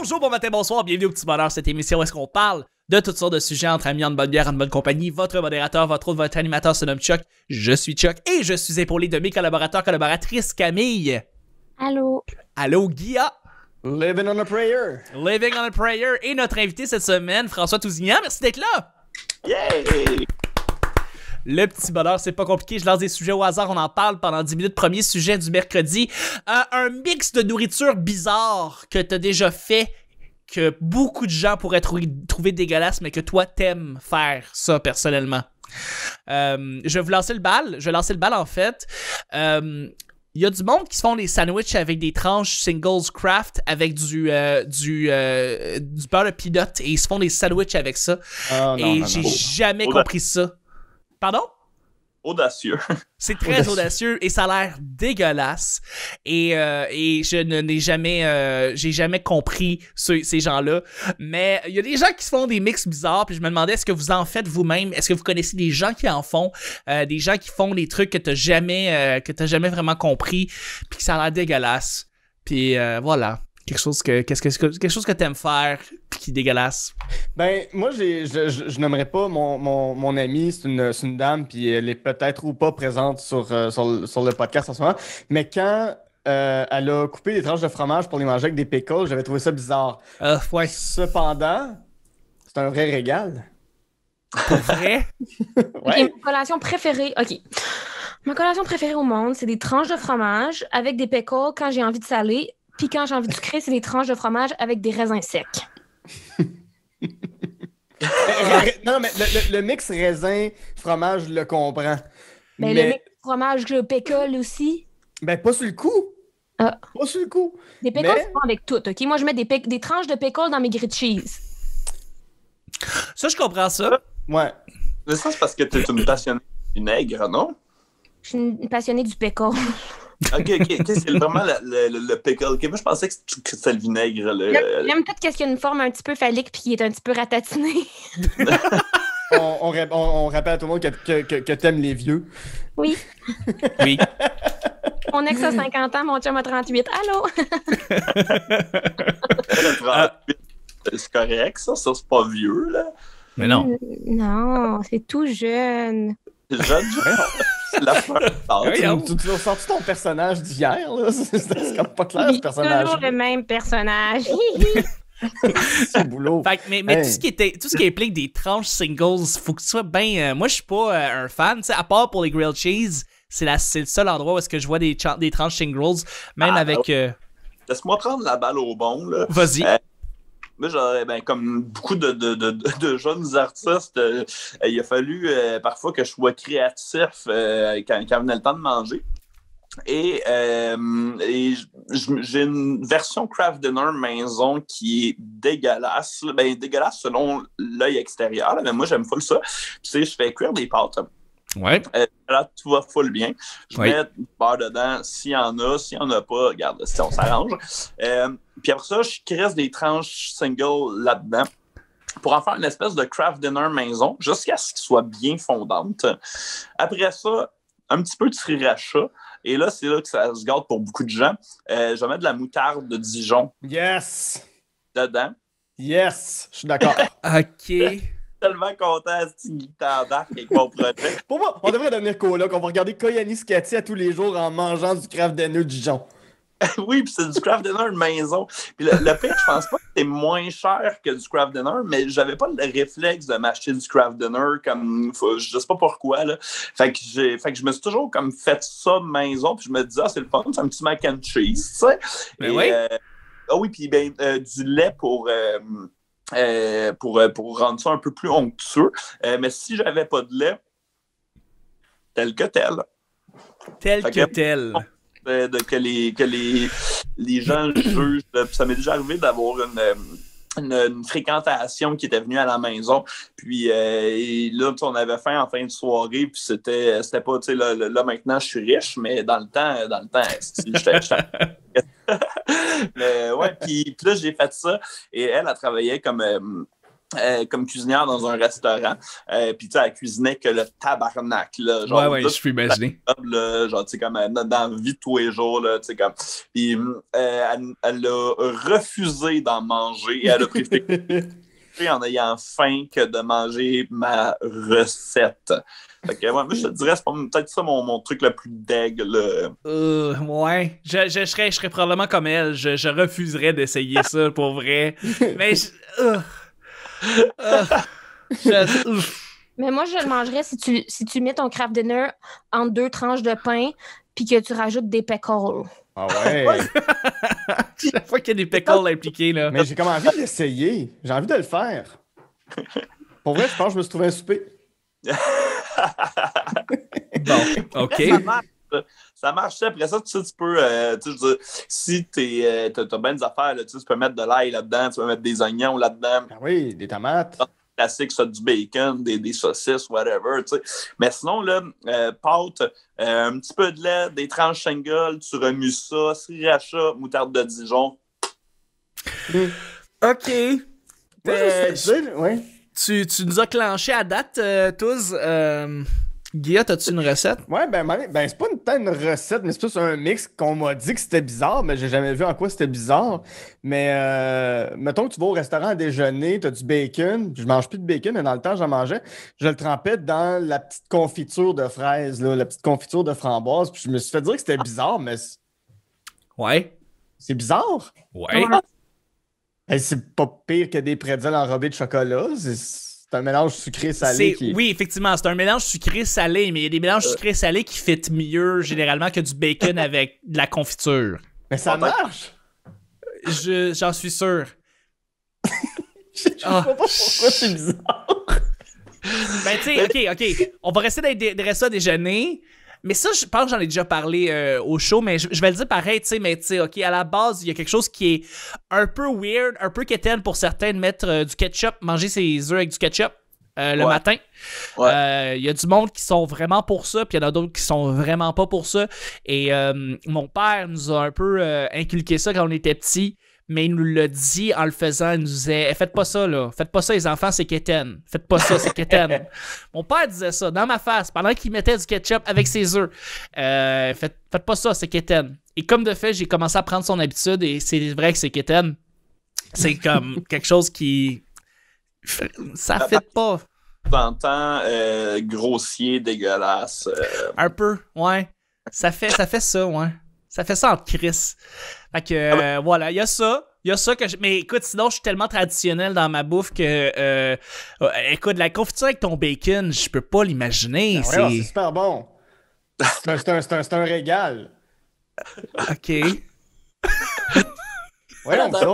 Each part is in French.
Bonjour, bon matin, bonsoir, bienvenue au Petit Bonheur, cette émission où est-ce qu'on parle de toutes sortes de sujets entre amis, en bonne bière, en bonne compagnie. Votre modérateur, votre autre, votre animateur se nomme Chuck. Je suis Chuck et je suis épaulé de mes collaboratrices Camille. Allô. Allô, Guilla. Living on a prayer. Living on a prayer. Et notre invité cette semaine, François Tousignan. Merci d'être là. Yay! Le Petit Bonheur, c'est pas compliqué. Je lance des sujets au hasard. On en parle pendant 10 minutes. Premier sujet du mercredi. Un mix de nourriture bizarre que t'as déjà fait, que beaucoup de gens pourraient trouver dégueulasse, mais que toi, t'aimes faire ça personnellement. Je vais vous lancer le bal. Je vais lancer le bal, en fait. Il y a du monde qui se font des sandwichs avec des tranches Singles Craft avec du beurre de peanut et ils se font des sandwichs avec ça. Oh, Et j'ai jamais compris ça. Pardon? Audacieux. C'est très audacieux et ça a l'air dégueulasse. Et je n'ai jamais, j'ai jamais compris ces gens-là. Mais il y a des gens qui se font des mix bizarres. Puis je me demandais, est-ce que vous en faites vous-même? Est-ce que vous connaissez des gens qui en font? Des gens qui font des trucs que t'as jamais vraiment compris. Puis que ça a l'air dégueulasse. Puis voilà. Quelque chose que t'aimes faire puis qui est dégueulasse. Ben, moi, je n'aimerais pas mon amie, c'est une dame, puis elle est peut-être ou pas présente sur le podcast en ce moment, mais quand elle a coupé des tranches de fromage pour les manger avec des pickles, j'avais trouvé ça bizarre. Ouais. Cependant, c'est un vrai régal. Pour vrai? Ouais. Ok, ma collation préférée. Ok. Ma collation préférée au monde, c'est des tranches de fromage avec des pickles quand j'ai envie de saler. Puis quand j'ai envie de sucrer, c'est des tranches de fromage avec des raisins secs. Non, mais le mix raisin-fromage, je le comprends. Ben, mais le mix de fromage pickle aussi. ben, pas sur le coup. Ah. Pas sur le coup. Des pickles, Mais- c'est bon avec tout, OK? Moi, je mets des tranches de pickle dans mes grilled cheese. Ça, je comprends ça. Ouais. Mais ça, c'est parce que t'es une passionnée du vinaigre, non? Je suis une passionnée du pickle. Ok, c'est vraiment le pickle. Ok, moi, je pensais que c'était le vinaigre. J'aime tout ce qui a une forme un petit peu phallique puis qui est un petit peu ratatiné. On rappelle à tout le monde que t'aimes les vieux. Oui. Oui. Mon ex a 50 ans, mon chum a 38. Allô? C'est correct, ça c'est pas vieux, là. Mais non. Non, c'est tout jeune. Jeune, c'est la fin. Tu as sorti ton personnage d'hier, là. C'est comme pas clair, ce C'est personnage. toujours le même personnage. C'est boulot. Fait que, mais Hey. tout ce qui implique des tranches singles, faut que tu sois bien. Moi, je suis pas un fan, tu sais, à part pour les grilled cheese, c'est le seul endroit où est-ce que je vois des tranches singles, même avec. Laisse-moi prendre la balle au bon, là. Vas-y. Moi, j'aurais, comme beaucoup de jeunes artistes, il a fallu parfois que je sois créatif quand venait le temps de manger. Et j'ai une version craft dinner maison qui est dégueulasse. Ben, dégueulasse selon l'œil extérieur, là, mais moi, j'aime full ça. Tu sais, je fais cuire des pâtes. Ouais. Là, tout va full bien. Je Oui. mets du beurre dedans, s'il y en a. S'il n'y en a pas, regarde, si on s'arrange. Puis après ça, je crisse des tranches single là-dedans pour en faire une espèce de craft dinner maison jusqu'à ce qu'il soit bien fondante. Après ça, un petit peu de sriracha. Et là, c'est là que ça se gâte pour beaucoup de gens. Je vais mettre de la moutarde de Dijon Yes! dedans. Yes! Je suis d'accord. Ok. Tellement content à cette guitare d'arc avec mon projet. Pour moi, on devrait devenir coloc. On va regarder Koyani Skati à tous les jours en mangeant du craft dinner Dijon. Oui, puis c'est du craft dinner maison. Puis le pire, je pense pas que c'est moins cher que du craft dinner, mais j'avais pas le réflexe de m'acheter du craft dinner comme je sais pas pourquoi là. Fait que je me suis toujours comme fait ça maison, puis je me disais c'est le fun, c'est un petit mac and cheese, tu sais. Ben oui. Oui, puis du lait pour rendre ça un peu plus onctueux. Mais si j'avais pas de lait, tel que tel. Tel Fait que que- tel. Que les gens jugent. Ça m'est déjà arrivé d'avoir une fréquentation qui était venue à la maison. Puis et là, on avait faim en fin de soirée. Puis c'était pas, tu sais, là, maintenant, je suis riche, mais dans le temps, j'étais. Mais ouais, puis là, j'ai fait ça. Et elle travaillait comme comme cuisinière dans un restaurant. Puis, tu sais, elle cuisinait que le tabarnak, là. Genre, Ouais, je peux imaginer. Là, genre, tu sais, comme dans la vie de tous les jours, là, tu sais, comme... Puis, elle a refusé d'en manger. Elle a préféré en ayant faim que de manger ma recette. Fait que, ouais, moi, je te dirais, c'est peut-être ça mon truc le plus deg, là. Ouais. Je serais probablement comme elle. Je refuserais d'essayer ça, pour vrai. Mais Mais moi, je le mangerais si tu mets ton craft dinner entre 2 tranches de pain puis que tu rajoutes des pickles. Ah ouais. Chaque fois qu'il y a des pickles impliqués, là. Mais j'ai comme envie de l'essayer. J'ai envie de le faire. Pour vrai, je pense que je me suis trouvé un souper. Bon, OK. Ça marche. Après ça, tu sais, tu peux, tu sais, je veux dire, si t'as bien des affaires, là, tu peux mettre de l'ail là-dedans, tu peux mettre des oignons là-dedans. Ah oui, des tomates. Classique, ça, du bacon, des saucisses, whatever, tu sais. Mais sinon, là, pâte, un petit peu de lait, des tranches shingle, tu remues ça, sriracha, moutarde de Dijon. OK. Ouais. Tu nous as clenché à date, tous. Guilla, t'as-tu une recette? Ouais, c'est pas tant une recette, mais c'est plus un mix qu'on m'a dit que c'était bizarre, mais j'ai jamais vu en quoi c'était bizarre. Mais mettons que tu vas au restaurant à déjeuner, t'as du bacon, je mange plus de bacon, mais dans le temps, j'en mangeais. Je le trempais dans la petite confiture de fraises, là, la petite confiture de framboise, puis je me suis fait dire que c'était bizarre, mais Ouais. c'est bizarre. Ouais. Hey, c'est pas pire que des pretzels enrobés de chocolat. C'est un mélange sucré-salé. Oui, effectivement, c'est un mélange sucré-salé, mais il y a des mélanges sucré-salés qui fit mieux généralement que du bacon avec de la confiture. Mais ça marche! J'en suis sûr. Je sais pas pourquoi c'est bizarre. Ben, tu sais, OK. On va rester dans les restos à déjeuner. Mais ça, je pense que j'en ai déjà parlé au show, mais je vais le dire pareil, tu sais, mais tu sais, OK, à la base, il y a quelque chose qui est un peu weird, un peu quétaine pour certains de mettre du ketchup, manger ses œufs avec du ketchup le matin. Ouais. Il y a du monde qui sont vraiment pour ça, puis il y en a d'autres qui sont vraiment pas pour ça. Et mon père nous a un peu inculqué ça quand on était petits. Mais il nous l'a dit en le faisant, il nous disait faites pas ça, là. Faites pas ça, les enfants, c'est quétaine. Faites pas ça, c'est quétaine. Mon père disait ça dans ma face pendant qu'il mettait du ketchup avec ses œufs. Faites pas ça, c'est quétaine. Et comme de fait, j'ai commencé à prendre son habitude et c'est vrai que c'est quétaine. C'est comme quelque chose qui. Ça fait pas. T'entends grossier, dégueulasse. Un peu, ouais. Ça fait ça, ouais. Ça fait ça en crise. Fait que, voilà, il y a ça. Il y a ça que Mais écoute, sinon, je suis tellement traditionnel dans ma bouffe que... écoute, la confiture avec ton bacon, je peux pas l'imaginer. C'est super bon. C'est un régal. OK. Ouais, donc ça.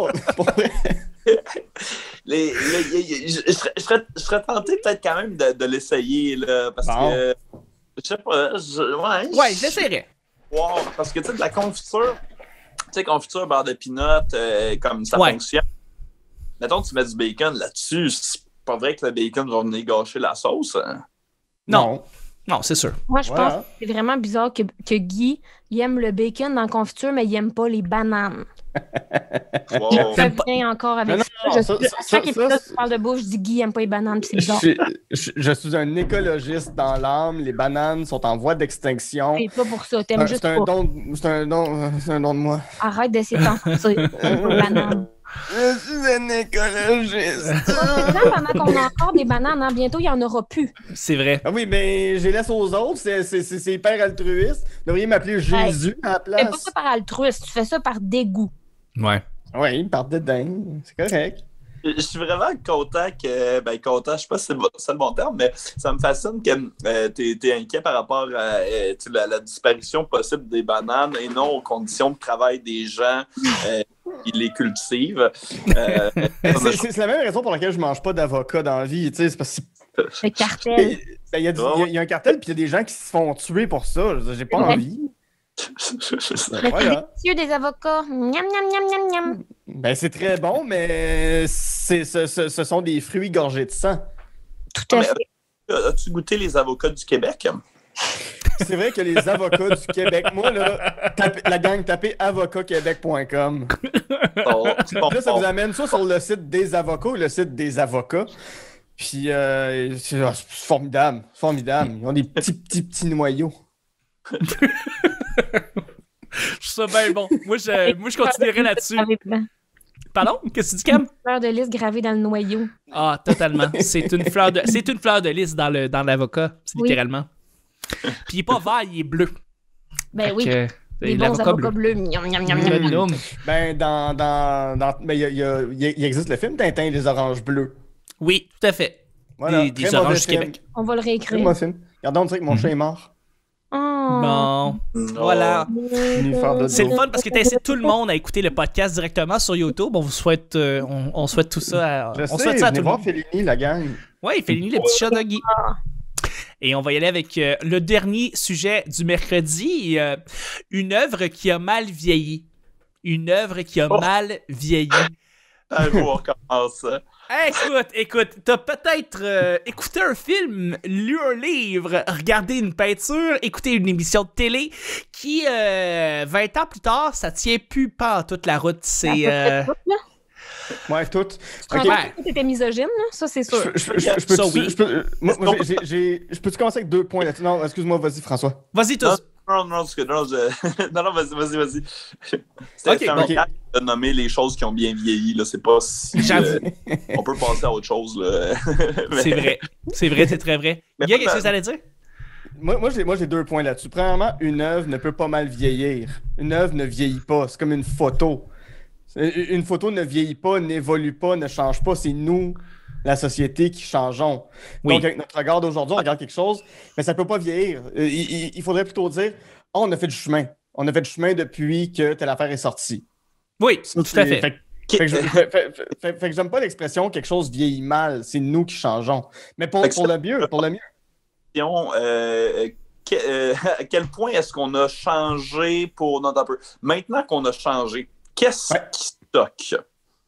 Je serais tenté peut-être quand même de l'essayer, là, parce que... Je sais pas, ouais, je l'essayerais. Wow, parce que tu sais, de la confiture, tu sais, confiture, beurre de pinot, comme ça fonctionne. Mettons que tu mets du bacon là-dessus, c'est pas vrai que le bacon va venir gâcher la sauce. Hein? Non, c'est sûr. Moi, je pense que c'est vraiment bizarre que Guy, il aime le bacon dans la confiture, mais il aime pas les bananes. Wow. Il revient encore avec ça. Chaque épisode, tu parles de bouffe, je dis Guy aime pas les bananes, puis c'est bizarre. Je suis un écologiste dans l'âme. Les bananes sont en voie d'extinction. C'est pas pour ça, t'aimes juste pas. C'est un don de moi. Arrête d'essayer de t'enfoncer les bananes. Je suis un écologiste. Pendant qu'on a encore des bananes, hein, bientôt, il n'y en aura plus. C'est vrai. Ah oui, mais je les laisse aux autres. C'est hyper altruiste. Vous devriez m'appeler Jésus à la place. Tu fais pas ça par altruiste, tu fais ça par dégoût. Ouais. Oui, par dédain. C'est correct. Je suis vraiment content que. Ben, content, je sais pas si c'est le bon terme, mais ça me fascine que t'es inquiet par rapport à la disparition possible des bananes et non aux conditions de travail des gens qui les cultivent. C'est la même raison pour laquelle je mange pas d'avocat dans la vie. C'est parce que le cartel. Il y a un cartel, puis il y a des gens qui se font tuer pour ça. J'ai pas envie. Voilà. C'est des avocats. Miam, miam, miam, miam, miam. Ben, c'est très bon, mais ce sont des fruits gorgés de sang. Tout à fait. As-tu goûté les avocats du Québec? C'est vrai que les avocats du Québec, moi, là, la gang, tapez avocatquebec.com. Là, ça vous amène soit sur le site des avocats ou le site des avocats. Puis, c'est formidable. Formidable. Ils ont des petits noyaux. Je trouve ça bien bon. Moi, je continuerai là-dessus. Pardon? Qu'est-ce que tu dis, Cam? Une fleur de lys gravée dans le noyau. Ah, totalement. C'est une fleur de lys dans l'avocat, littéralement. Puis il est pas vert, il est bleu. Ben oui. Les bons L'avocat avocats bleus. Miam, miam, miam, miam. Nom. Ben, il existe le film Tintin et les oranges bleues. Oui, tout à fait. Voilà, Des très oranges mauvais du film. Québec. On va le Très réécrire. mauvais film. Regardez, on dirait que mon chat est mort. Oh. Bon, voilà. C'est le fun parce que tu incité tout le monde à écouter le podcast directement sur YouTube. On vous souhaite, on souhaite tout ça. On souhaite ça à tout le voir monde. Fellini, la gang. Oui, Fellini, le petit chat de Guy. Et on va y aller avec le dernier sujet du mercredi. Une œuvre qui a mal vieilli. Une œuvre qui a mal vieilli. On recommence. Écoute, t'as peut-être écouté un film, lu un livre, regardé une peinture, écouté une émission de télé qui, 20 ans plus tard, ça tient plus pas en toute la route. C'est... Ouais, tout. Tu Ok. comprends que t'étais misogyne, là? Ça, c'est sûr. Je peux-tu commencer avec 2 points là-dessus? Non, excuse-moi, vas-y, François. Vas-y, tous. Non, vas-y. C'est un bon. gars de nommer les choses qui ont bien vieilli, là. C'est pas si... J'avoue. on peut passer à autre chose, là. C'est vrai, c'est très vrai. Mais Guy, qu'est-ce que ça allait dire? Moi, j'ai 2 points là-dessus. Premièrement, une œuvre ne peut pas mal vieillir. Une œuvre ne vieillit pas. C'est comme une photo. Une photo ne vieillit pas, n'évolue pas, ne change pas. C'est nous, la société, qui changeons. Oui. Donc, avec notre regard d'aujourd'hui, on regarde quelque chose, mais ça ne peut pas vieillir. Il faudrait plutôt dire on a fait du chemin. On a fait du chemin depuis que telle affaire est sortie. Oui, tout à fait. Fait que j'aime pas l'expression quelque chose vieillit mal. C'est nous qui changeons. Mais pour le mieux, pour le mieux. À quel point est-ce qu'on a changé pour notre un peu? Maintenant qu'on a changé, qu'est-ce qui stocke?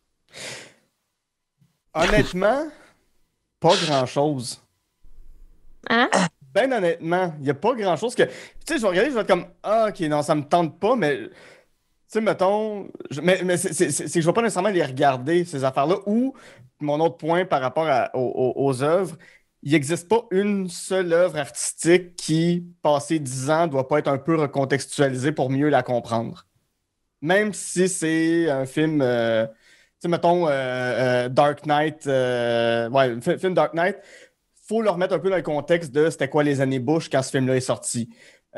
Honnêtement, pas grand-chose. Hein? Ben honnêtement, il n'y a pas grand-chose que... Tu sais, je vais regarder, je vais être comme « Ah, ok, non, ça me tente pas, mais... » Tu sais, mettons... Mais c'est que je vais pas nécessairement les regarder, ces affaires-là. Ou, mon autre point par rapport aux œuvres, il n'existe pas une seule œuvre artistique qui, passé 10 ans, doit pas être un peu recontextualisée pour mieux la comprendre. Même si c'est un film... tu sais, mettons, Dark Knight... film Dark Knight, faut le remettre un peu dans le contexte de c'était quoi les années Bush quand ce film-là est sorti.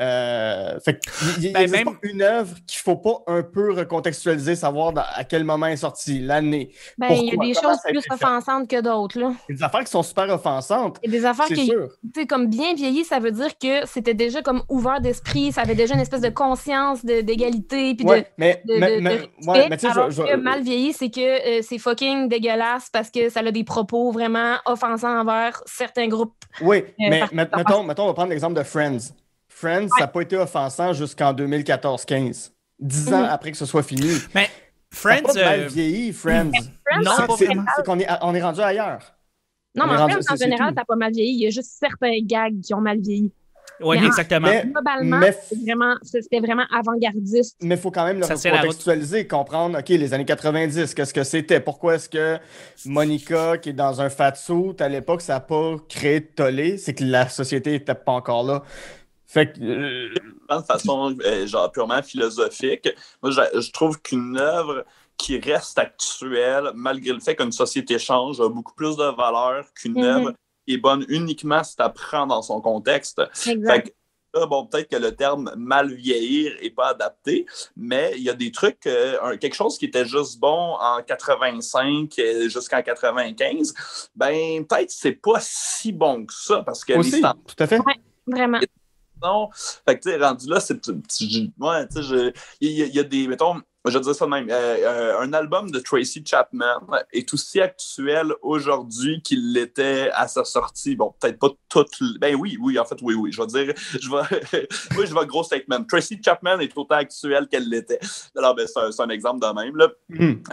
Fait qu'il n'existe pas une œuvre qu'il faut pas un peu recontextualiser, savoir à quel moment elle est sortie, l'année. Ben, il y a des choses plus offensantes que d'autres, là. Il y a des affaires qui sont super offensantes. Il y a des affaires c'est qui, sûr. tu sais, comme bien vieilli, ça veut dire que c'était déjà comme ouvert d'esprit, ça avait déjà une espèce de conscience d'égalité, puis Ouais, de mais tu sais, alors que mal vieilli, c'est que c'est fucking dégueulasse parce que ça a des propos vraiment offensants envers certains groupes. Oui, mais mettons, on va prendre l'exemple de Friends. Friends, ça n'a pas été offensant jusqu'en 2014-15. 10 ans après que ce soit fini. Mais Ça a Friends... pas mal vieilli, Friends. Non, pas vraiment. C'est qu'on est rendu ailleurs. Non, mais On est en rendu- fait, en c'est général, tout. ça n'a pas mal vieilli. Il y a juste certains gags qui ont mal vieilli. Oui, Mais- exactement. Globalement, c'était vraiment avant-gardiste. Mais il faut quand même le Ça tient la route. recontextualiser, comprendre, OK, les années 90, qu'est-ce que c'était? Pourquoi est-ce que Monica, qui est dans un fatsuit, à l'époque, ça n'a pas créé de tollé? C'est que la société n'était pas encore là. Fait que... De façon genre purement philosophique, moi, je trouve qu'une œuvre qui reste actuelle, malgré le fait qu'une société change, a beaucoup plus de valeur qu'une œuvre qui est bonne uniquement si tu apprends dans son contexte. Exact. Fait que là, bon, peut-être que le terme « mal vieillir » n'est pas adapté, mais il y a des trucs, quelque chose qui était juste bon en 85 jusqu'en 95, ben peut-être c'est pas si bon que ça, parce que Aussi, tout à fait. Vraiment. non. Fait que, tu sais, rendu là, c'est. Ouais, tu sais, il y a des. Mettons, je vais dire ça de même. Un album de Tracy Chapman est aussi actuel aujourd'hui qu'il l'était à sa sortie. Bon, peut-être pas tout. Ben oui, en fait, oui. Je vais dire. Oui, je vais gros statement. Tracy Chapman est autant actuel qu'elle l'était. Alors, ben, c'est un exemple de même, là.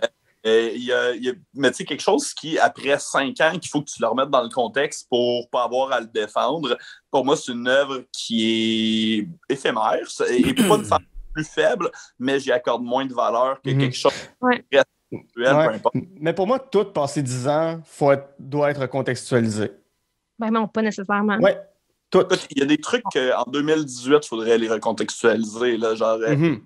Mais tu sais, quelque chose qui, après 5 ans, qu'il faut que tu le remettes dans le contexte pour pas avoir à le défendre, pour moi, c'est une œuvre qui est éphémère et pas une forme plus faible, mais j'y accorde moins de valeur que quelque chose qui reste actuel, peu importe. Mais pour moi, tout passé 10 ans doit être contextualisé. Ben non, pas nécessairement. Ouais. Tout. Écoute, il y a des trucs qu'en 2018, il faudrait les recontextualiser. Là, genre, j'aime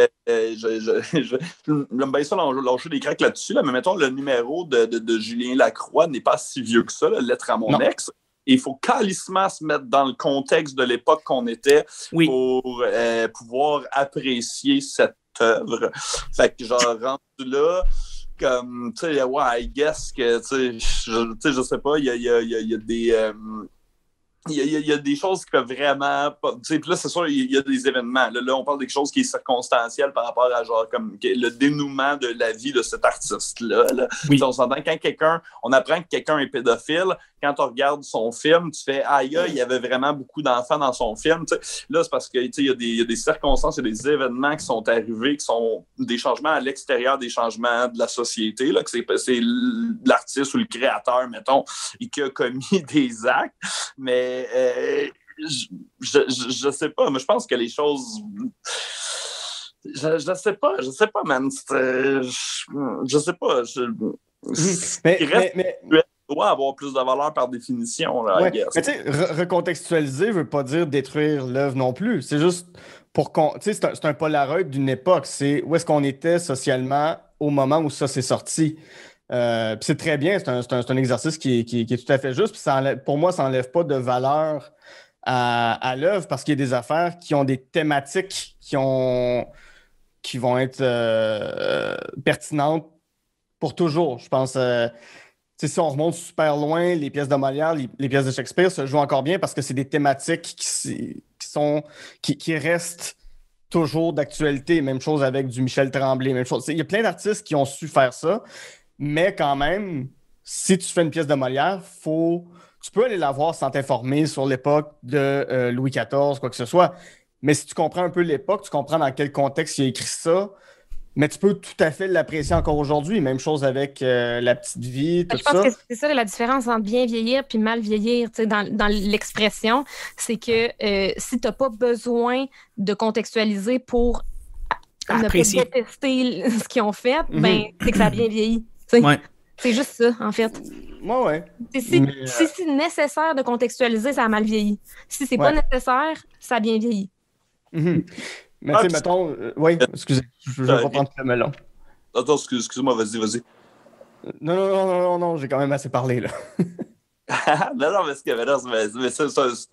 bien ça lâcher des craques là-dessus, là, mais mettons, le numéro de Julien Lacroix n'est pas si vieux que ça, là, Lettre à mon ex. Et il faut calissement se mettre dans le contexte de l'époque qu'on était pour pouvoir apprécier cette œuvre. Fait que, genre, rendu là, comme, tu sais, I guess que, tu sais, je sais pas, il y a des... Il y a des choses qui peuvent vraiment... Tu sais, puis là, c'est sûr, il y a des événements. Là, on parle de quelque chose qui est circonstanciel par rapport à genre comme le dénouement de la vie de cet artiste-là. Là. Oui. On s'entend quand on apprend que quelqu'un est pédophile, quand on regarde son film, tu fais « Aïe, il y avait vraiment beaucoup d'enfants dans son film. » Là, c'est parce que il y a des circonstances, il y a des événements qui sont arrivés, qui sont des changements à l'extérieur des changements de la société, là, que c'est l'artiste ou le créateur, mettons, et qui a commis des actes. Mais je sais pas, mais je pense que les choses... Je sais pas, man. Je sais pas. Mais doit avoir plus de valeur par définition. Là, mais tu sais, recontextualiser veut pas dire détruire l'œuvre non plus. C'est juste pour qu'on... Tu sais, c'est un Polaroid d'une époque. C'est où est-ce qu'on était socialement au moment où ça s'est sorti. Puis c'est très bien, c'est un exercice qui est tout à fait juste. Puis pour moi, ça n'enlève pas de valeur à l'œuvre parce qu'il y a des affaires qui ont des thématiques qui vont être pertinentes pour toujours. Je pense... si on remonte super loin, les pièces de Molière, les pièces de Shakespeare se jouent encore bien parce que c'est des thématiques qui restent toujours d'actualité. Même chose avec du Michel Tremblay. Même chose. Il y a plein d'artistes qui ont su faire ça, mais quand même, si tu fais une pièce de Molière, tu peux aller la voir sans t'informer sur l'époque de Louis XIV, quoi que ce soit. Mais si tu comprends un peu l'époque, tu comprends dans quel contexte il a écrit ça. Mais tu peux tout à fait l'apprécier encore aujourd'hui. Même chose avec La Petite Vie, tout ça. Je pense que c'est ça la différence entre bien vieillir puis mal vieillir dans l'expression. C'est que si tu n'as pas besoin de contextualiser pour apprécier. Ne pas détester ce qu'ils ont fait, ben, c'est que ça a bien vieilli. Ouais. C'est juste ça, en fait. Ouais. Si c'est nécessaire de contextualiser, ça a mal vieilli. Si c'est pas nécessaire, ça a bien vieilli. Mais tu sais, mettons... oui, excusez, je vais pas prendre le melon. Attends, excuse-moi, vas-y. Non, j'ai quand même assez parlé, là. non, mais c'est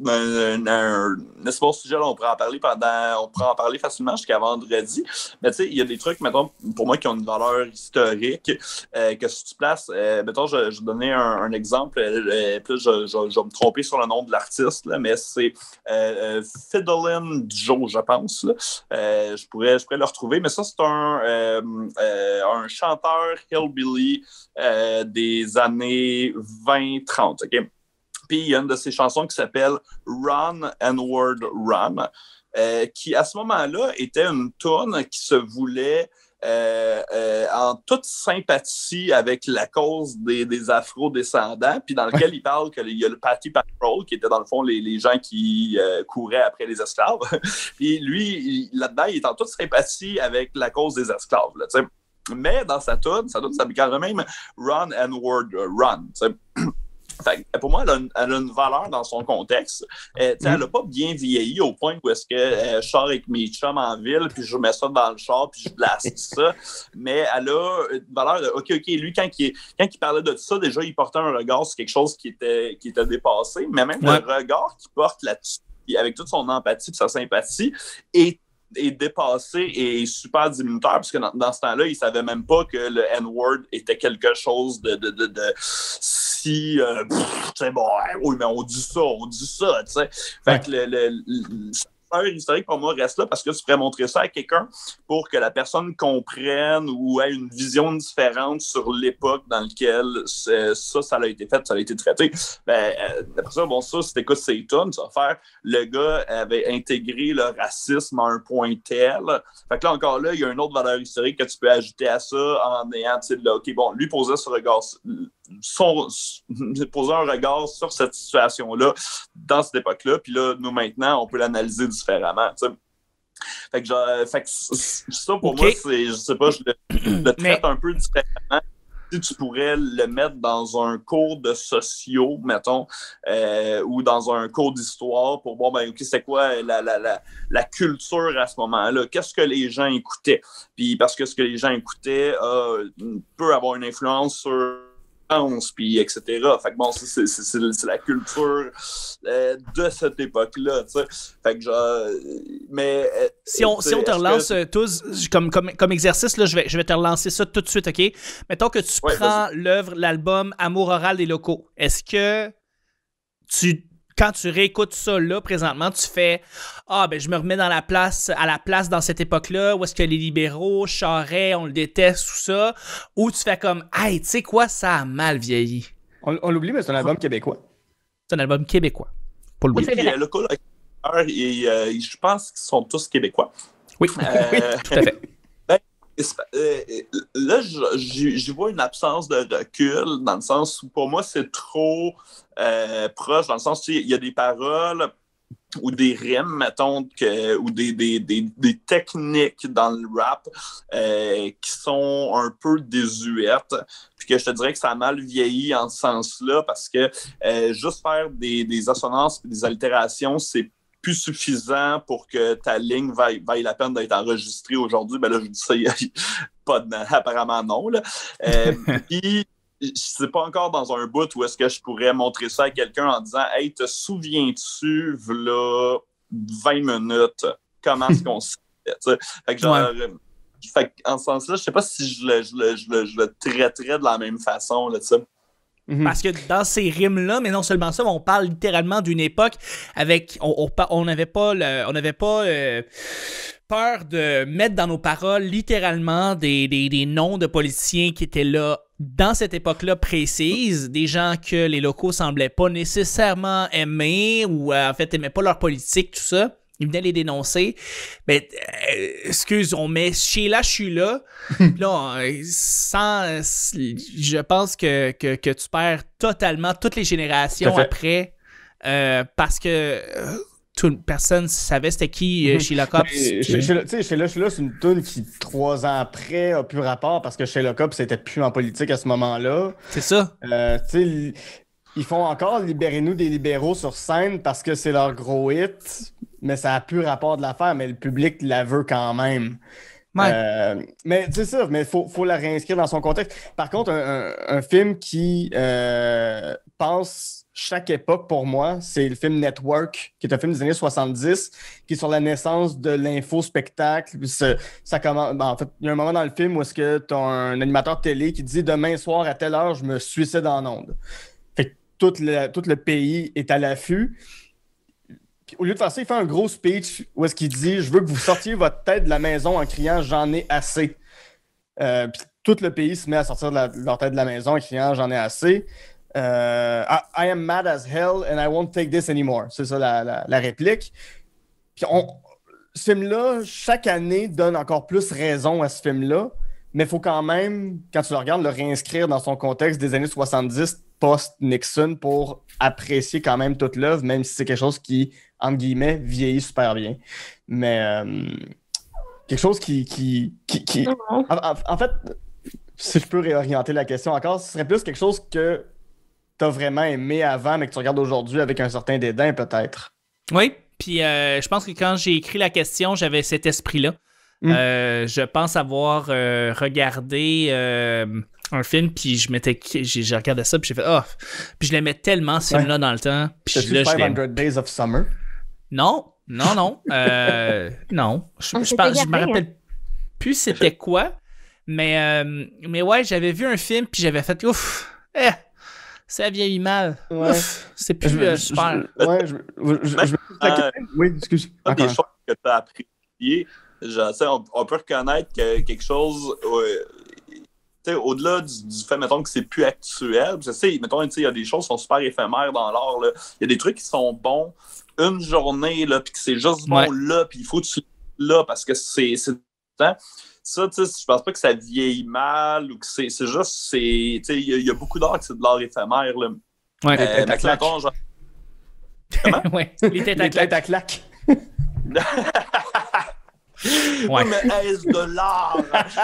un bon sujet, là, on pourrait en parler facilement jusqu'à vendredi. Mais tu sais, il y a des trucs, mettons, pour moi, qui ont une valeur historique, que si tu places, mettons, je vais donner un exemple, puis je vais me tromper sur le nom de l'artiste, là, mais c'est Fiddlin' Joe, je pense. Là. Je pourrais le retrouver, mais ça, c'est un chanteur hillbilly des années 20-30. Okay? Puis il y a une de ses chansons qui s'appelle Run N-Word Run, qui à ce moment-là était une toune qui se voulait en toute sympathie avec la cause des Afro-descendants, puis dans lequel il parle qu'il y a le Patty Patrol, qui était dans le fond les gens qui couraient après les esclaves. Puis lui, là-dedans, il est en toute sympathie avec la cause des esclaves. Là, t'sais. Mais dans sa toune s'appelle quand même Run N-Word Run. Fait, pour moi, elle a une valeur dans son contexte. Elle n'a pas bien vieilli au point où est-ce que je sors avec mes chums en ville, puis je mets ça dans le char, puis je blaste ça. Mais elle a une valeur de OK, lui, quand il parlait de ça, déjà, il portait un regard sur quelque chose qui était dépassé. Mais même le regard qu'il porte là-dessus, avec toute son empathie et sa sympathie, est dépassé et super diminuteur, parce que dans ce temps-là, il savait même pas que le N-word était quelque chose de si tu sais, bon, oui, mais on dit ça, tu sais. Fait que valeur historique, pour moi, reste là parce que tu pourrais montrer ça à quelqu'un pour que la personne comprenne ou ait une vision différente sur l'époque dans laquelle ça a été fait, ça a été traité. D'après ça, bon, ça, si t'écoutes Satan, tu vas faire le gars avait intégré le racisme à un point tel. Fait que là, encore là, il y a une autre valeur historique que tu peux ajouter à ça en ayant, tu sais, là, OK, bon, lui posait ce regard, poser un regard sur cette situation-là dans cette époque-là, puis là, nous, maintenant, on peut l'analyser différemment, tu sais. Fait que ça, pour moi, c'est, je sais pas, je le traite un peu différemment. Si tu pourrais le mettre dans un cours de sociaux, mettons, ou dans un cours d'histoire pour voir, OK, c'est quoi la culture à ce moment-là? Qu'est-ce que les gens écoutaient? Puis parce que ce que les gens écoutaient peut avoir une influence sur puis etc. Fait que bon, c'est la culture de cette époque-là, tu sais. Fait que mais si on te relance tous comme exercice, là, je vais te relancer ça tout de suite, OK? Mettons que tu prends l'album Amour oral des locaux. Est-ce que quand tu réécoutes ça là, présentement, tu fais je me remets à la place dans cette époque-là, où est-ce que les libéraux, Charest, on le déteste, tout ça, ou tu fais comme hey, tu sais quoi, ça a mal vieilli. On l'oublie, mais c'est un album québécois. C'est un album québécois. Pour l'oublier. Le je pense qu'ils sont tous québécois. Oui, tout à fait. Là, j'y vois une absence de recul, dans le sens où pour moi, c'est trop proche, dans le sens où il y a des paroles ou des rimes, mettons, ou des techniques dans le rap qui sont un peu désuètes, puis que je te dirais que ça a mal vieilli en ce sens-là, parce que juste faire des assonances et des allitérations, c'est plus suffisant pour que ta ligne vaille la peine d'être enregistrée aujourd'hui. Ben là, je dis ça, apparemment non. Puis, c'est pas encore dans un bout où est-ce que je pourrais montrer ça à quelqu'un en disant « Hey, te souviens-tu, v'là 20 minutes, comment est-ce qu'on se fait? » Fait que genre... Fait en ce sens-là, je sais pas si je le traiterais de la même façon, là, tu sais. Parce que dans ces rimes-là, mais non seulement ça, on parle littéralement d'une époque avec... On n'avait pas peur de mettre dans nos paroles littéralement des noms de politiciens qui étaient là dans cette époque-là précise, des gens que les locaux semblaient pas nécessairement aimer ou en fait aimaient pas leur politique, tout ça. Ils venaient les dénoncer. Mais, excuse, on met Sheila, je suis là. Là, je pense que tu perds totalement toutes les générations après parce que personne savait c'était qui Sheila Cops. Sheila, c'est une toune qui, 3 ans après, a plus rapport parce que Sheila Cops n'était plus en politique à ce moment-là. C'est ça. Ils font encore Libérez-nous des libéraux sur scène parce que c'est leur gros hit, mais ça n'a plus rapport de l'affaire, mais le public la veut quand même. Ouais. Mais c'est ça, mais faut la réinscrire dans son contexte. Par contre, un film qui pense chaque époque pour moi, c'est le film Network, qui est un film des années 70, qui est sur la naissance de l'info-spectacle. Ça commence, en fait, il y a un moment dans le film où est-ce que tu as un animateur télé qui dit « Demain soir à telle heure, je me suicide en ondes ». Fait que tout le pays est à l'affût. Puis, au lieu de faire ça, il fait un gros speech où est-ce qu'il dit « Je veux que vous sortiez votre tête de la maison en criant « J'en ai assez ». Puis tout le pays se met à sortir leur tête de la maison en criant « J'en ai assez ». I am mad as hell and I won't take this anymore. C'est ça la réplique. Puis ce film-là, chaque année, donne encore plus raison à ce film-là, mais il faut quand même, quand tu le regardes, le réinscrire dans son contexte des années 70 post-Nixon pour apprécier quand même toute l'œuvre, même si c'est quelque chose qui, entre guillemets, vieillit super bien. Mais quelque chose qui... En fait, si je peux réorienter la question encore, ce serait plus quelque chose que t'as vraiment aimé avant, mais que tu regardes aujourd'hui avec un certain dédain, peut-être. Oui, puis je pense que quand j'ai écrit la question, j'avais cet esprit-là. Je pense avoir regardé un film, puis j'ai regardé ça, puis j'ai fait « Oh! » Puis je l'aimais tellement, ce film-là, dans le temps. T'as-tu 500 Days of Summer? Non. Non. Je me rappelle plus c'était quoi, mais ouais, j'avais vu un film, puis j'avais fait « Ouf! Ça vieillit mal. Ouais. Ouf, c'est plus super. Oui, excuse. Des choses que tu as appréciées. Genre, on peut reconnaître que quelque chose. Au-delà du fait, mettons, que c'est plus actuel, mettons, il y a des choses qui sont super éphémères dans l'art. Il y a des trucs qui sont bons une journée, là, puis que c'est juste bon là, puis il faut que tu là parce que c'est temps. Ça, tu sais, je pense pas que ça vieillit mal ou que c'est juste, il y a beaucoup d'art que c'est de l'art éphémère, là. Ouais, les têtes à claque. Comment? Ouais, les têtes à claque. Ouais. Mais est-ce de l'art?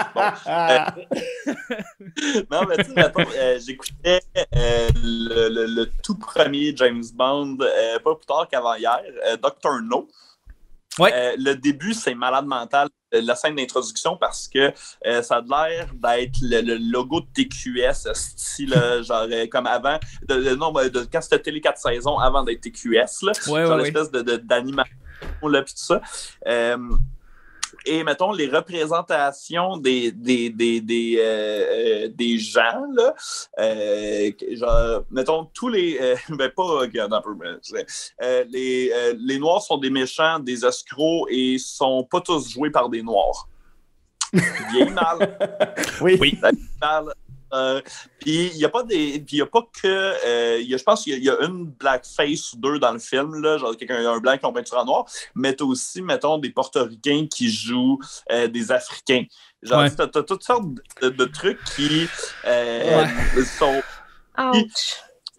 Non, mais tu sais, mettons, j'écoutais le tout premier James Bond, pas plus tard qu'avant hier, Dr. No. Ouais. Le début, c'est malade mental, la scène d'introduction, parce que ça a l'air d'être le logo de TQS, style, genre, comme avant, quand c'était Télé 4 saisons, avant d'être TQS, là, genre l'espèce d'animation, là, pis tout ça. Et, mettons, les représentations des gens, là, genre, mettons, tous les... les Noirs sont des méchants, des escrocs, et sont pas tous joués par des Noirs. Vieillit mal. Oui. Mal. Puis il n'y a pas que. Je pense qu'il y a une blackface ou deux dans le film, là, genre un blanc qui ont peinture en noir, mais t'as aussi, mettons, des portoricains qui jouent des Africains. Genre, t'as toutes sortes de trucs qui sont. Ouch!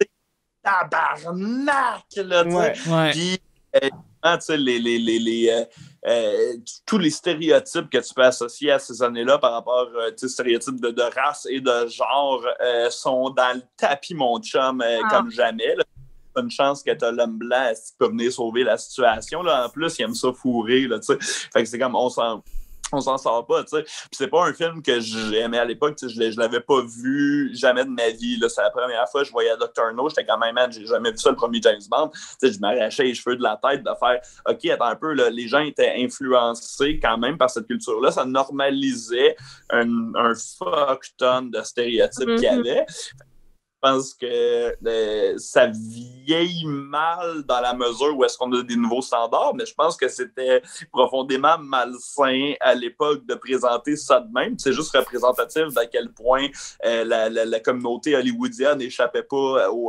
Tabarnak! Là, tu sais. Puis, tu sais, tous les stéréotypes que tu peux associer à ces années-là par rapport aux stéréotypes de race et de genre sont dans le tapis, mon chum, comme jamais. Là. Pas une chance que t'as l'homme blanc qui peut venir sauver la situation. Là. En plus, il aime ça fourrer. Là, fait que c'est comme on s'en sort pas, tu sais. Puis c'est pas un film que j'aimais à l'époque, je l'avais pas vu jamais de ma vie, là. C'est la première fois que je voyais Dr. No, j'étais quand même, man, j'ai jamais vu ça, le premier James Bond. Tu sais, je m'arrachais les cheveux de la tête de faire, OK, attends un peu, là, les gens étaient influencés quand même par cette culture-là, ça normalisait un fuck ton de stéréotypes qu'il y avait. Je pense que ça vieillit mal dans la mesure où est-ce qu'on a des nouveaux standards, mais je pense que c'était profondément malsain à l'époque de présenter ça de même. C'est juste représentatif d'à quel point la communauté hollywoodienne n'échappait pas au...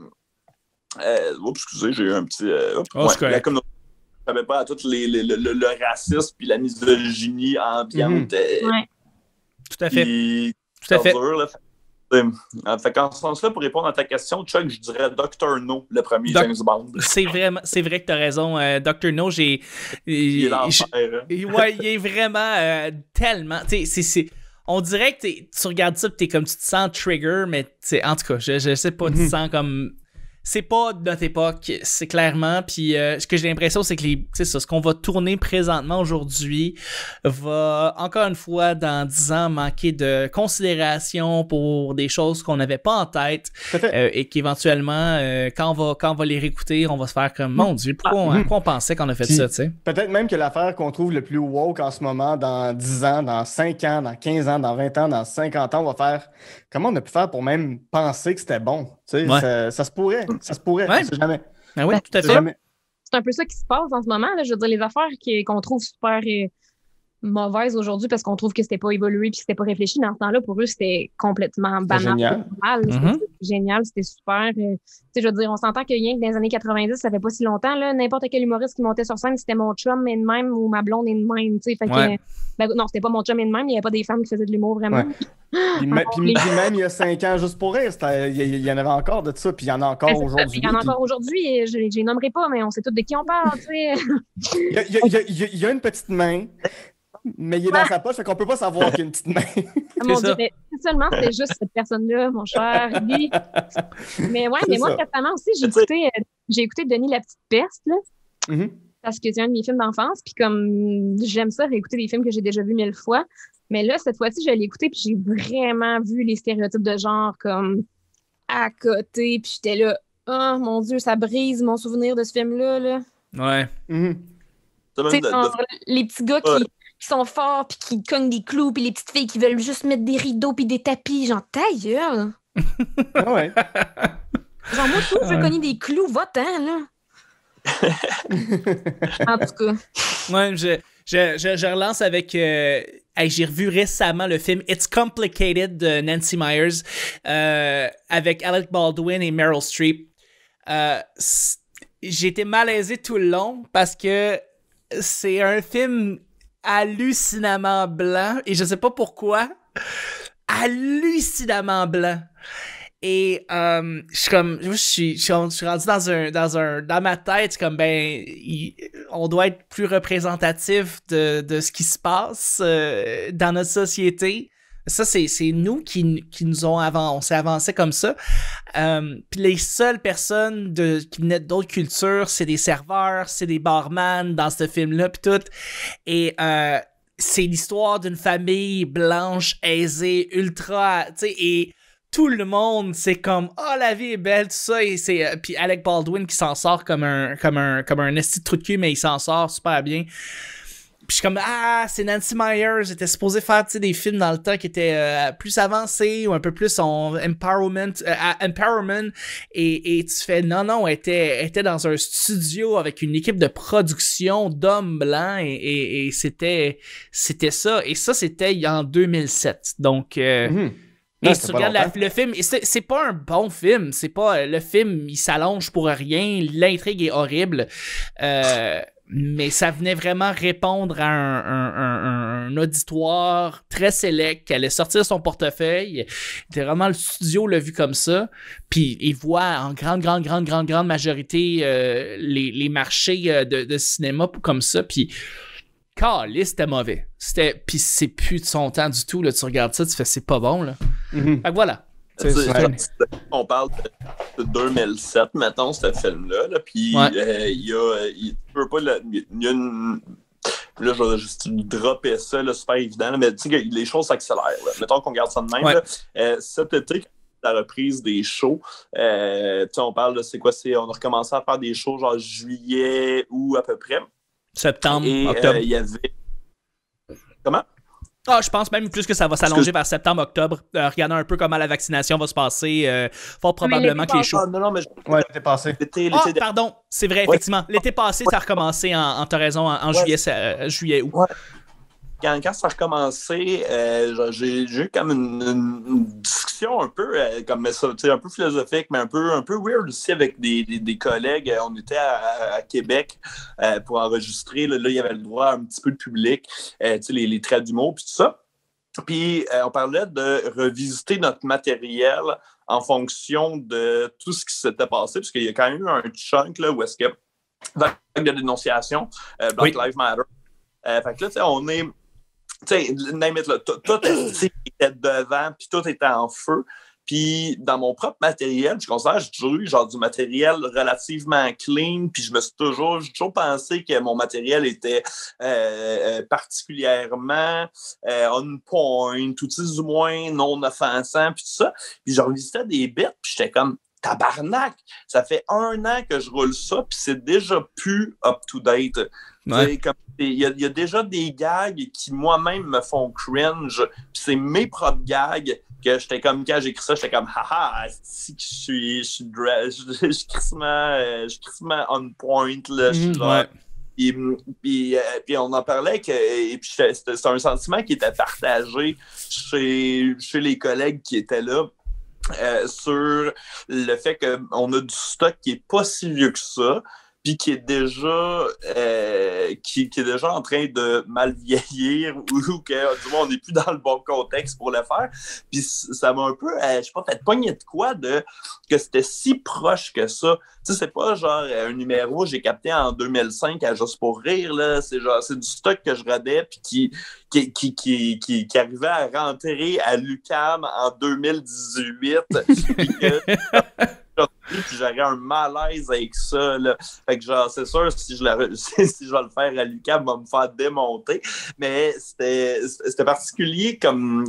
excusez, j'ai eu un petit... la communauté n'échappait pas à tout le racisme puis la misogynie ambiante. Tout à fait. Tout à fait. Fait qu'en ce sens-là, pour répondre à ta question, Chuck, je dirais Dr. No, le premier James Bond. C'est vrai que t'as raison. Dr. No, il est l'enfer. Ouais, il est vraiment tellement... On dirait que tu regardes ça et tu te sens trigger, mais en tout cas, je sais pas, tu te sens comme... C'est pas de notre époque, c'est clairement. Puis ce que j'ai l'impression, c'est que ce qu'on va tourner présentement aujourd'hui va, encore une fois, dans 10 ans, manquer de considération pour des choses qu'on n'avait pas en tête. Et qu'éventuellement, quand on va les réécouter, on va se faire comme, mon Dieu, pourquoi on pensait qu'on a fait ça, tu sais? Peut-être même que l'affaire qu'on trouve le plus woke en ce moment, dans 10 ans, dans 5 ans, dans 15 ans, dans 20 ans, dans 50 ans, on va faire comment on a pu faire pour même penser que c'était bon? Tu sais, ça se pourrait. Ça se pourrait, on sait jamais. Ah oui, tout à fait. C'est un peu ça qui se passe en ce moment. Là. Je veux dire, les affaires qu'on trouve super mauvaises aujourd'hui parce qu'on trouve que c'était pas évolué et que c'était pas réfléchi. Dans ce temps-là, pour eux, c'était complètement banal. C'était génial, c'était super. Je veux dire, on s'entend que rien que dans les années 90, ça fait pas si longtemps, là, n'importe quel humoriste qui montait sur scène, c'était mon chum et de même ou ma blonde et de même. Fait que, non, c'était pas mon chum et de même, il n'y avait pas des femmes qui faisaient de l'humour vraiment. Puis même il y a 5 ans, juste pour rire, il y en avait encore de ça, puis il y en a encore aujourd'hui. Il y en a encore aujourd'hui, je les nommerai pas, mais on sait tous de qui on parle, tu sais. Il y a une petite main, mais il est dans sa poche, fait qu'on peut pas savoir qu'il y a une petite main. Mon Dieu, mais seulement c'était juste cette personne-là, mon cher. Lui. Mais ouais, mais moi, récemment aussi, j'ai écouté Denis la petite peste, là. Parce que c'est un de mes films d'enfance, puis comme j'aime ça, réécouter des films que j'ai déjà vus 1000 fois. Mais là, cette fois-ci, je l'ai écouté, puis j'ai vraiment vu les stéréotypes de genre comme à côté, puis j'étais là, oh mon Dieu, ça brise mon souvenir de ce film-là. Là. Ouais. Tu sais, les petits gars qui sont forts, puis qui cognent des clous, puis les petites filles qui veulent juste mettre des rideaux, puis des tapis, genre, ta gueule! Ah ouais. Genre, moi, tout, je connais des clous, va-t'en, là. En tout cas. Ouais, je relance avec... j'ai revu récemment le film It's Complicated de Nancy Meyers avec Alec Baldwin et Meryl Streep. J'ai été malaisé tout le long parce que c'est un film hallucinamment blanc et je sais pas pourquoi. Hallucinamment blanc. Et je suis rendu dans ma tête comme on doit être plus représentatif de ce qui se passe dans notre société. Ça, c'est nous qui nous ont on s'est avancé comme ça. Puis les seules personnes qui venaient d'autres cultures, c'est des serveurs, c'est des barman dans ce film-là, puis tout. Et c'est l'histoire d'une famille blanche, aisée, ultra, tu sais, et tout le monde, c'est comme la vie est belle, tout ça, et c'est puis Alec Baldwin qui s'en sort comme un esti de trou de cul, mais il s'en sort super bien. Puis je suis comme c'est Nancy Meyers, j'étais supposé faire des films dans le temps qui étaient plus avancés ou un peu plus empowerment et tu fais non, elle était dans un studio avec une équipe de production d'hommes blancs et c'était ça, et ça c'était en 2007. Donc et si tu regardes le film, c'est pas un bon film, c'est pas le film, il s'allonge pour rien, l'intrigue est horrible, mais ça venait vraiment répondre à un auditoire très sélect qui allait sortir son portefeuille. C'était vraiment le studio l'a vu comme ça, puis il voit en grande majorité les marchés de cinéma comme ça, puis caliste, c'était mauvais. Puis c'est plus de son temps du tout, là, tu regardes ça, tu fais c'est pas bon, là. Fait que voilà. On parle de 2007, mettons, ce film-là, puis il y a une... Là, je vais juste dropper ça, là, super évident, là, mais tu sais, les choses s'accélèrent. Là. Mettons qu'on garde ça de même. Là, cet été, la reprise des shows, on parle de on a recommencé à faire des shows genre juillet, août à peu près. Septembre, octobre. Il y avait... Comment? Je pense même plus que ça va s'allonger vers septembre-octobre. Regardons un peu comment la vaccination va se passer. Fort probablement que les shows... Ouais, l'été passé. Pardon, c'est vrai, effectivement. L'été passé, ça a recommencé t'as raison, en juillet-août. Ouais. Quand ça a recommencé, j'ai eu comme une discussion un peu comme ça, un peu philosophique, mais un peu weird aussi avec des collègues. On était à Québec pour enregistrer. Là, il y avait le droit à un petit peu de public, les traits d'humour puis tout ça. Puis on parlait de revisiter notre matériel en fonction de tout ce qui s'était passé, parce qu'il y a quand même eu un chunk là, où est-ce que vague de dénonciation, Black Lives Matter. Fait que là, on est... Tu sais, tout était devant, puis tout était en feu. Puis dans mon propre matériel, je considère que j'ai toujours eu du matériel relativement clean, puis j'ai toujours pensé que mon matériel était particulièrement on point, tout du moins non offensant, puis tout ça. Puis je revisitais des bits, puis j'étais comme tabarnak! Ça fait 1 an que je roule ça, puis c'est déjà plus up-to-date. Ouais. Il y a déjà des gags qui moi-même me font cringe, puis c'est mes propres gags que j'étais comme, quand j'écris ça, j'étais comme haha, si je suis crissement on point, là, je suis genre... Puis on en parlait et puis c'est un sentiment qui était partagé chez les collègues qui étaient là. Sur le fait qu'on a du stock qui est pas si vieux que ça, puis qui est déjà qui est déjà en train de mal vieillir ou que du moins on n'est plus dans le bon contexte pour le faire. Puis ça m'a un peu, je sais pas, fait pogner de quoi que c'était si proche que ça. Tu sais, c'est pas genre un numéro que j'ai capté en 2005 à Juste pour rire, là. C'est du stock que je rodais puis qui arrivait à rentrer à l'UQAM en 2018. Puis j'aurais un malaise avec ça, là. Fait que genre, c'est sûr, si je vais le faire à l'UQAM, va me faire démonter. Mais c'était particulier comme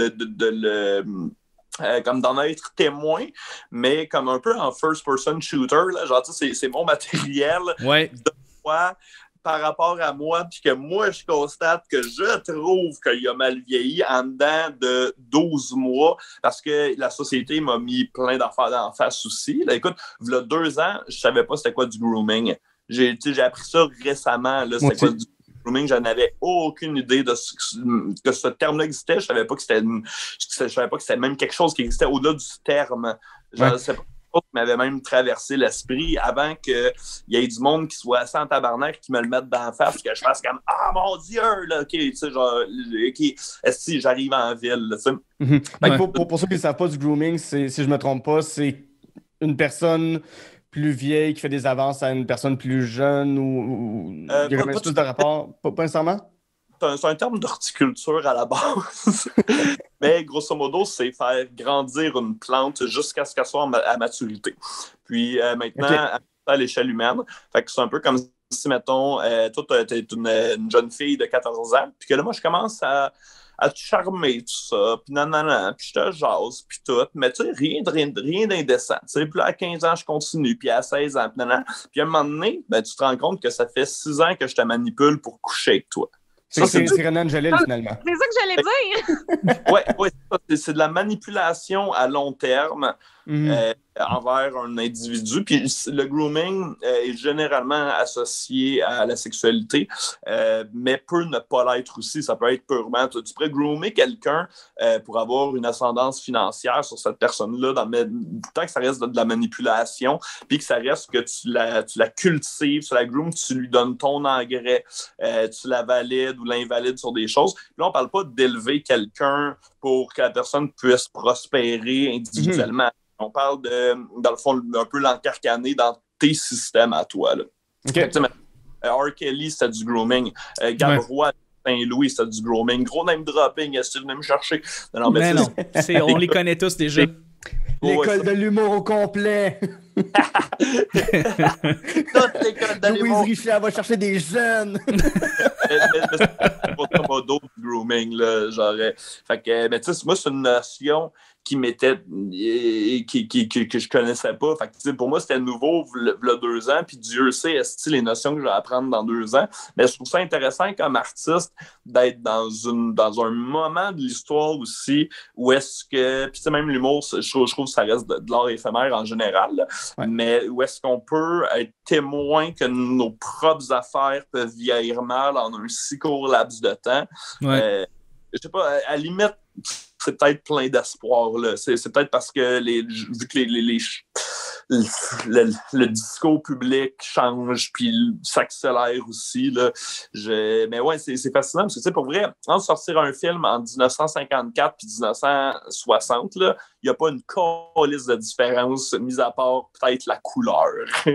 comme d'en être témoin, mais comme un peu en first-person shooter, là. Genre, tu sais, c'est mon matériel. Ouais. De moi. par rapport à moi, puis que moi, je constate que je trouve qu'il a mal vieilli en dedans de 12 mois, parce que la société m'a mis plein d'affaires d'en face aussi. Là, écoute, il y a 2 ans, je savais pas c'était quoi du grooming. J'ai appris ça récemment, là, c'était quoi du grooming, j'en avais aucune idée de que ce terme-là existait. Je savais pas que c'était même quelque chose qui existait au-delà du terme. Genre, c'est pas quelque chose qui m'avait même traversé l'esprit avant qu'il y ait du monde qui soit assis en tabarnak qui me le mette dans la face, que je fasse comme ah mon Dieu, là, ok, tu sais, genre, ok, est-ce que j'arrive en ville, là, tu sais. Pour ceux qui ne savent pas du grooming, si je me trompe pas, c'est une personne plus vieille qui fait des avances à une personne plus jeune ou il y a comme une espèce de rapport, pas nécessairement? C'est un terme d'horticulture à la base. Mais grosso modo, c'est faire grandir une plante jusqu'à ce qu'elle soit à maturité. Puis maintenant, à l'échelle humaine, fait que c'est un peu comme si, mettons, toi, t'es une jeune fille de 14 ans, puis que là, moi, je commence à te charmer, tout ça, puis nanana, puis je te jase, puis tout, mais tu sais, rien d'indécent, tu sais, puis là, à 15 ans, je continue, puis à 16 ans, puis nanana, puis à un moment donné, ben, tu te rends compte que ça fait 6 ans que je te manipule pour coucher avec toi. C'est Renan Angelil, finalement. C'est ça que j'allais dire! Oui, c'est de la manipulation à long terme envers un individu. Puis le grooming est généralement associé à la sexualité, mais peut ne pas l'être aussi. Ça peut être purement... Tu pourrais groomer quelqu'un pour avoir une ascendance financière sur cette personne-là, tant que ça reste de la manipulation, puis que ça reste que tu la cultives, tu la groomes, tu lui donnes ton engrais, tu la valides ou l'invalides sur des choses. Puis là, on ne parle pas d'élever quelqu'un pour que la personne puisse prospérer individuellement. On parle dans le fond, un peu l'encarcaner dans tes systèmes à toi. Là. Okay. R. Kelly, c'était du grooming. Gabrois, Saint-Louis, c'était du grooming. Gros name dropping, est-ce que tu venais me chercher? Non, on les connaît tous déjà. L'école de l'humour au complet. Toute l'école de l'humour. Louise Richard va chercher des jeunes. C'est pas modo du grooming, là, genre. Fait que, mais tu sais, moi, c'est une notion qui m'était que je connaissais pas. Fait que, pour moi, c'était nouveau il y a 2 ans, puis Dieu sait est-ce que les notions que je vais apprendre dans 2 ans. Mais je trouve ça intéressant comme artiste d'être dans un moment de l'histoire aussi où est-ce que, puis même l'humour, je trouve que ça reste de l'art éphémère en général, là, mais où est-ce qu'on peut être témoin que nos propres affaires peuvent vieillir mal en un si court laps de temps. Je sais pas, à la limite, c'est peut-être plein d'espoir, là. C'est peut-être parce que vu que le discours public change puis s'accélère aussi, là. Mais ouais, c'est fascinant parce que, tu sais, pour vrai, entre sortir un film en 1954 puis 1960, là, il n'y a pas une colisse de différence, mis à part peut-être la couleur.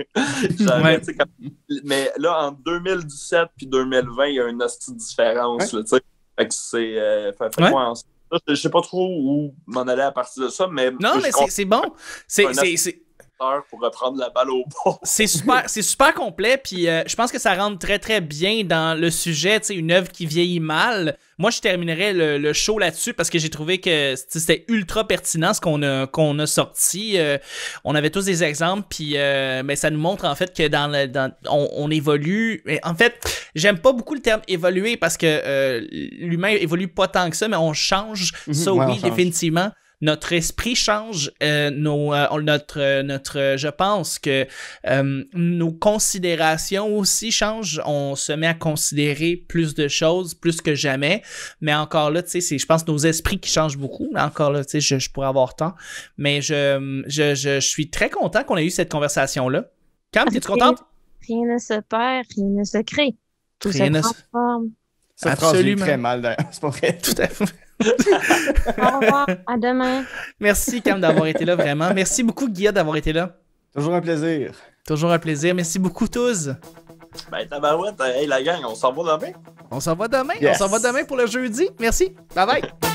Mais là, en 2017 puis 2020, il y a une hostie de différence, là, tu sais. Fait que c'est... je sais pas trop où m'en aller à partir de ça, mais... Non, mais c'est bon. C'est pour reprendre la balle au bord. C'est super complet, puis je pense que ça rentre très très bien dans le sujet, tu sais, une œuvre qui vieillit mal. Moi, je terminerais le show là-dessus parce que j'ai trouvé que c'était ultra pertinent ce qu'on a sorti. On avait tous des exemples, puis mais ça nous montre en fait que on évolue. En fait, j'aime pas beaucoup le terme évoluer parce que l'humain évolue pas tant que ça, mais on change. Ça, oui, définitivement. Notre esprit change, je pense que nos considérations aussi changent. On se met à considérer plus de choses, plus que jamais. Mais encore là, tu sais, je pense que nos esprits qui changent beaucoup. Encore là, tu sais, je pourrais avoir temps. Mais je suis très content qu'on ait eu cette conversation-là. Cam, es-tu contente? Rien ne se perd, rien ne se crée. Tout se transforme. Ça absolument très mal d'ailleurs, c'est pas vrai. Tout à fait. Au revoir, à demain. Merci Cam d'avoir été là, vraiment. Merci beaucoup Guilla d'avoir été là. Toujours un plaisir. Toujours un plaisir. Merci beaucoup tous. Ben tabarouette, hey la gang, on s'en va demain. On s'en va demain. Yes. On s'en va demain pour le jeudi. Merci. Bye bye.